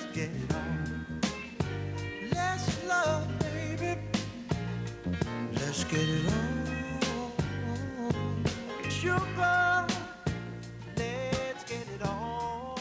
get it on. Let's love, baby. Let's get it on. Sugar, let's get it on.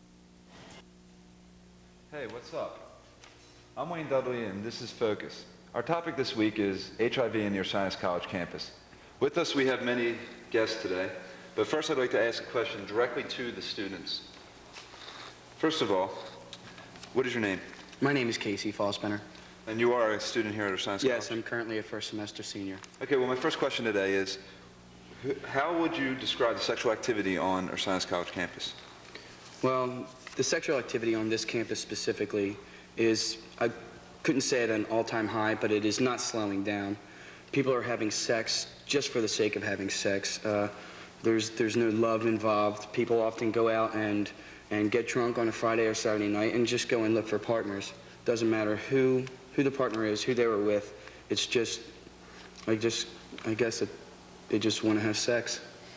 Hey, what's up? I'm Wayne Dudley, and this is Focus. Our topic this week is HIV in the Ursinus College campus. With us, we have many guests today, but first I'd like to ask a question directly to the students. First of all, what is your name? My name is Casey Fallspinner. And you are a student here at Ursinus College? Yes, I'm currently a first semester senior. Okay, well, my first question today is, how would you describe the sexual activity on Ursinus College campus? Well, the sexual activity on this campus specifically is, I couldn't say at an all-time high, but it is not slowing down. People are having sex just for the sake of having sex. There's no love involved. People often go out and get drunk on a Friday or Saturday night and just go and look for partners. Doesn't matter who the partner is, who they were with. It's just, I guess that they just want to have sex.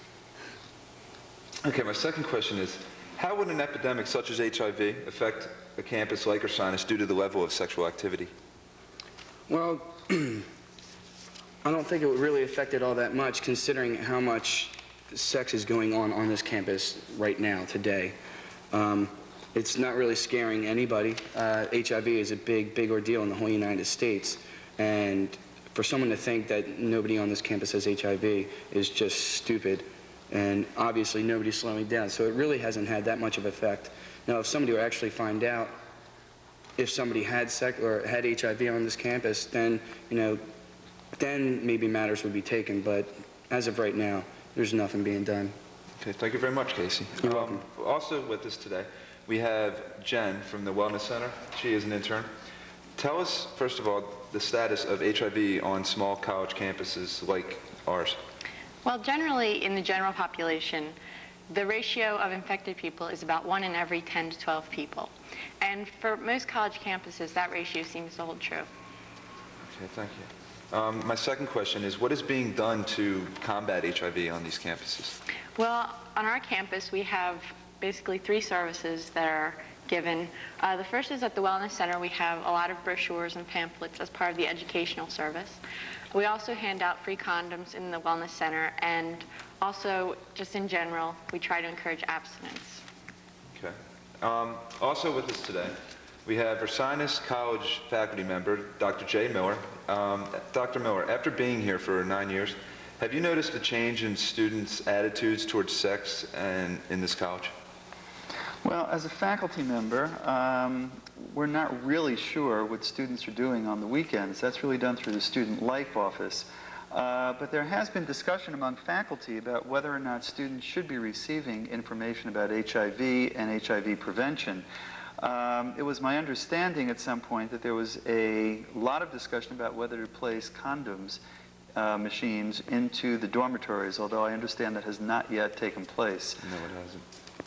Okay, my second question is, how would an epidemic such as HIV affect a campus like Ursinus due to the level of sexual activity? Well, I don't think it would really affect it all that much, considering how much sex is going on this campus right now, today. It's not really scaring anybody. HIV is a big ordeal in the whole United States, and for someone to think that nobody on this campus has HIV is just stupid. And obviously nobody's slowing down, so it really hasn't had that much of an effect. Now, if somebody were actually find out if somebody had sex or had HIV on this campus, then, you know, then maybe matters would be taken. But as of right now, there's nothing being done. Okay, thank you very much, Casey. You're welcome. Also with us today, we have Jen from the Wellness Center. She is an intern. Tell us, first of all, the status of HIV on small college campuses like ours. Well, generally, in the general population, the ratio of infected people is about 1 in every 10 to 12 people. And for most college campuses, that ratio seems to hold true. Okay, thank you. My second question is, what is being done to combat HIV on these campuses? Well, on our campus, we have basically 3 services that are given. The first is at the Wellness Center. We have a lot of brochures and pamphlets as part of the educational service. We also hand out free condoms in the Wellness Center, and also, just in general, we try to encourage abstinence. Okay. Also with us today, we have Ursinus College faculty member, Dr. Jay Miller. Dr. Miller, after being here for 9 years, have you noticed a change in students' attitudes towards sex and in this college? Well, as a faculty member, we're not really sure what students are doing on the weekends. That's really done through the Student Life Office. But there has been discussion among faculty about whether or not students should be receiving information about HIV and HIV prevention. It was my understanding at some point that there was a lot of discussion about whether to place condoms machines into the dormitories, although I understand that has not yet taken place. No, it hasn't.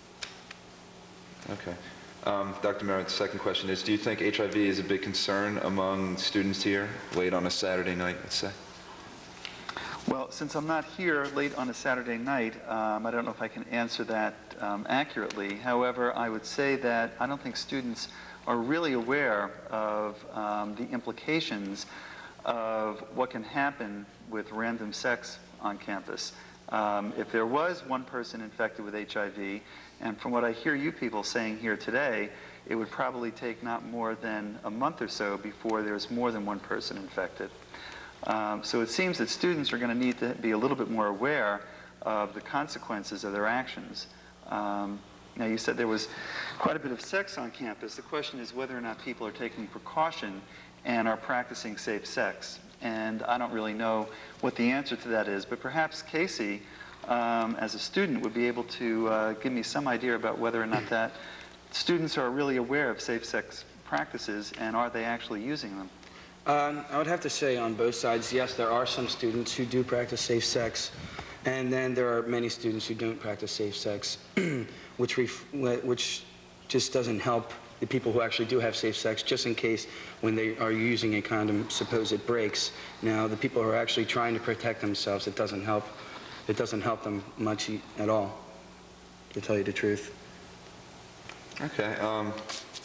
Okay. Dr. Merritt, the second question is, do you think HIV is a big concern among students here, late on a Saturday night, let's say? Well, since I'm not here late on a Saturday night, I don't know if I can answer that accurately. However, I would say that I don't think students are really aware of the implications of what can happen with random sex on campus. If there was one person infected with HIV, and from what I hear you people saying here today, it would probably take not more than a month or so before there's more than one person infected. So it seems that students are going to need to be a little bit more aware of the consequences of their actions. Now, you said there was quite a bit of sex on campus. The question is whether or not people are taking precaution and are practicing safe sex. And I don't really know what the answer to that is, but perhaps Casey, as a student, would be able to give me some idea about whether or not that students are really aware of safe sex practices, and are they actually using them? I would have to say on both sides, yes, there are some students who do practice safe sex, and then there are many students who don't practice safe sex, which just doesn't help the people who actually do have safe sex, just in case when they are using a condom, suppose it breaks. Now, the people who are actually trying to protect themselves, it doesn't help them much at all, to tell you the truth. Okay.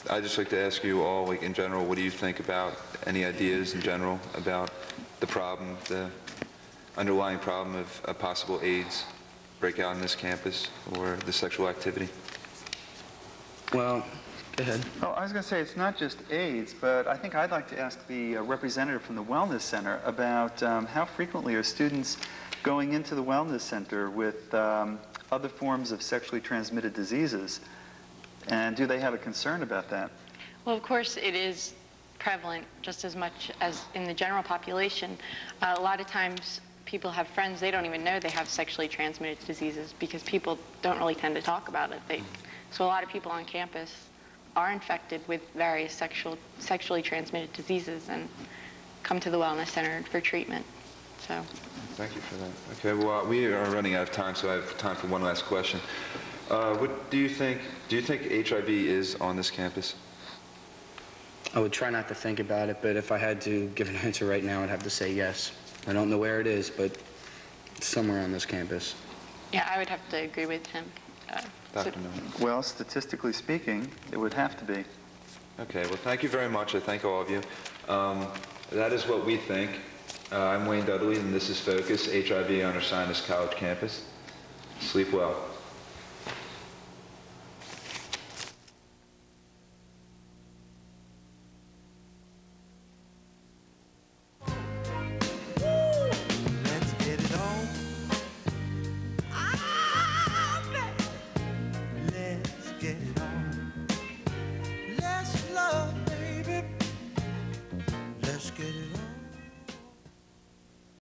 I'd just like to ask you all, like in general, what do you think about, any ideas in general about the problem, the underlying problem of a possible AIDS breakout on this campus or the sexual activity? Well, go ahead. Oh, I was going to say it's not just AIDS, but I think I'd like to ask the representative from the Wellness Center about how frequently are students going into the Wellness Center with other forms of sexually transmitted diseases, and do they have a concern about that? Well, of course, it is prevalent just as much as in the general population. A lot of times people have friends, they don't even know they have sexually transmitted diseases because people don't really tend to talk about it. So a lot of people on campus are infected with various sexually transmitted diseases and come to the Wellness Center for treatment. So. Thank you for that. Okay, well, we are running out of time, so I have time for one last question. What do you think HIV is on this campus? I would try not to think about it, but if I had to give an answer right now, I'd have to say yes. I don't know where it is, but it's somewhere on this campus. Yeah, I would have to agree with him. Dr. Miller. Well, statistically speaking, it would have to be. Okay, well, thank you very much. I thank all of you. That is what we think. I'm Wayne Dudley, and this is Focus, HIV on Ursinus College campus. Sleep well.